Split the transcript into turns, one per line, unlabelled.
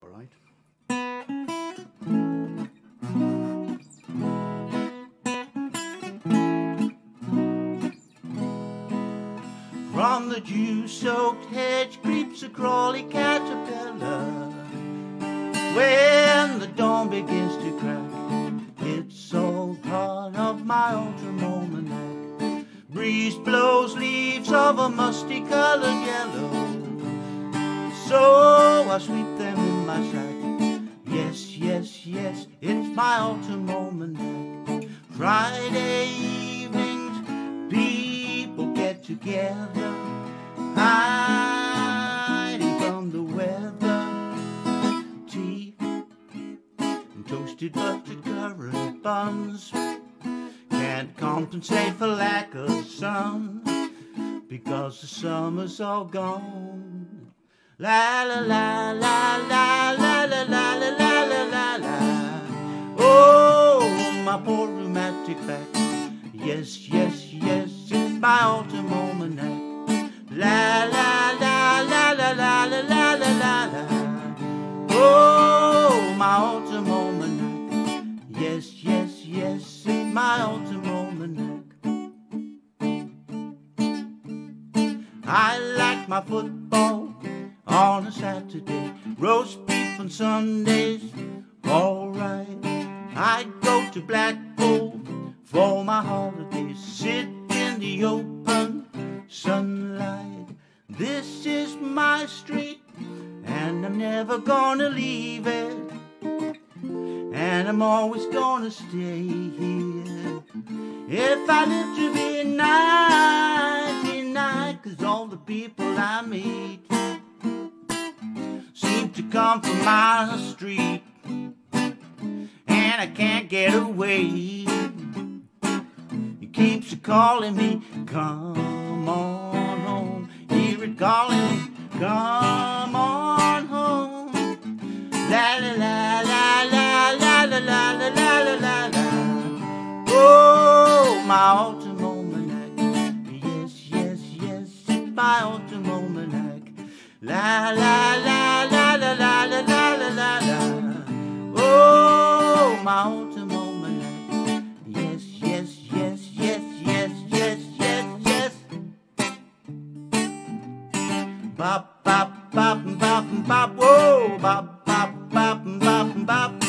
All right. From the dew-soaked hedge creeps a crawly caterpillar. When the dawn begins to crack, it's all part of my autumn almanac. Breeze blows leaves of a musty-colored yellow, so I sweep them in my sack. Yes, yes, yes, it's my autumn almanac. Friday evenings, people get together, hiding from the weather. Tea and toasted buttered currant buns can't compensate for lack of sun, because the summer's all gone. La la la la la la la la la la la la. Oh, my poor rheumatic back. Yes, yes, yes, it's my autumn almanac. La la la la la la la la la la la. Oh, my autumn almanac. Yes, yes, yes, it's my autumn almanac. I like my football on a Saturday, roast beef on Sundays, alright. I go to Blackpool for my holidays, sit in the open sunlight. This is my street, and I'm never gonna leave it, and I'm always gonna stay here. If I live to be 99, 'cause all the people I meet seem to come from my street, and I can't get away. It keeps calling me, come on home. Hear it calling me, come on home. La la la la la la la la la la la la. Oh, my autumn almanac. Yes, yes, yes, it's my autumn almanac. La la la la la la la la la la la. Oh, my autumn almanac. Yes, yes, yes, yes, yes, yes, yes, yes. Bop, bop, bop, bop, bop, whoa, bop, bop, bop, bop, bop.